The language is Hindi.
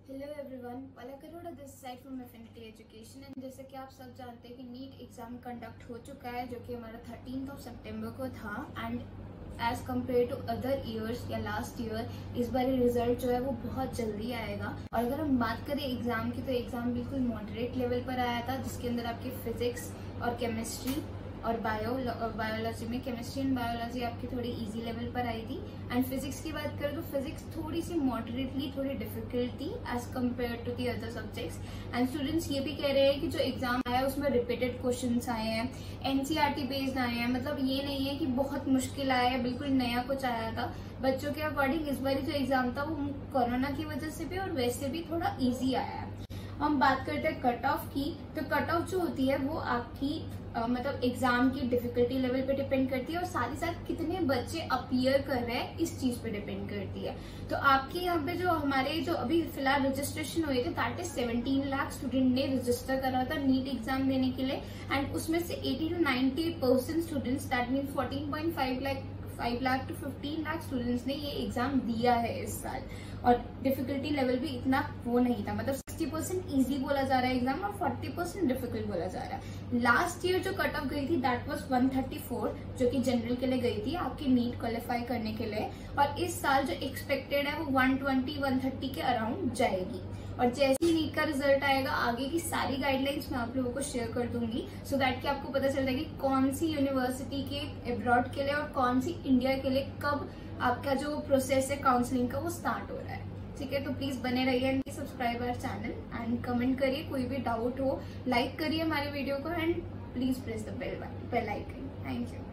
Hello everyone, Palak Arora this side from Affinity Education. And जैसे कि आप सब जानते हैं कि नीट एग्जाम कंडक्ट हो चुका है, जो कि हमारा 13 सितंबर को था। And as compare to other years या लास्ट ईयर, इस बार रिजल्ट जो है वो बहुत जल्दी आएगा। और अगर हम बात करें एग्जाम की, तो एग्जाम बिल्कुल मॉडरेट लेवल पर आया था, जिसके अंदर आपकी फिजिक्स और केमिस्ट्री और बायोलॉजी में केमिस्ट्री एंड बायोलॉजी आपकी थोड़ी इजी लेवल पर आई थी। एंड फिजिक्स की बात करें तो फिजिक्स थोड़ी सी मॉडरेटली थोड़ी डिफिकल्ट थी as compare to the other subjects. And students ये भी कह रहे हैं कि जो एग्जाम आया उसमें रिपीटेड क्वेश्चंस आए हैं, एनसीईआरटी बेस्ड आए हैं। मतलब ये नहीं है कि बहुत मुश्किल आया है, बिल्कुल नया कुछ आया था। बच्चों के अकॉर्डिंग इस बार जो एग्जाम था वो कोरोना की वजह से भी और वैसे भी थोड़ा ईजी आया है। हम बात करते हैं कट ऑफ की, तो कट ऑफ जो होती है वो आपकी मतलब एग्जाम की डिफिकल्टी लेवल पे डिपेंड करती है, और साथ ही साथ कितने बच्चे अपीयर कर रहे हैं इस चीज पे डिपेंड करती है। तो आपके यहाँ पे जो हमारे जो अभी फिलहाल रजिस्ट्रेशन हुए थे, दैट इज 17 लाख स्टूडेंट ने रजिस्टर करा था नीट एग्जाम देने के लिए। एंड उसमें से 80 to 90% students, that mean 14.5 lakh to 15 lakh students ने ये एग्जाम दिया है इस साल। और डिफिकल्टी लेवल भी इतना वो नहीं था, मतलब 60% इजी बोला जा रहा है एग्जाम और 40% डिफिकल्ट बोला जा रहा है। लास्ट ईयर जो कट ऑफ गई थी दैट वाज 134, जो कि जनरल के लिए गई थी आपकी नीट क्वालिफाई करने के लिए। और इस साल जो एक्सपेक्टेड है वो 120-130 के अराउंड जाएगी। और जैसे ही नीट का रिजल्ट आएगा, आगे की सारी गाइडलाइंस मैं आप लोगों को शेयर कर दूंगी, सो दैट कि आपको पता चल जाएगी कौन सी यूनिवर्सिटी के अब्रॉड के लिए और कौन सी इंडिया के लिए कब आपका जो प्रोसेस है काउंसलिंग का वो स्टार्ट हो रहा है। ठीक है, तो प्लीज बने रहिए and subscribe our channel and comment करिए, कोई भी डाउट हो लाइक करिए हमारे वीडियो को and please press the bell icon. Thank you.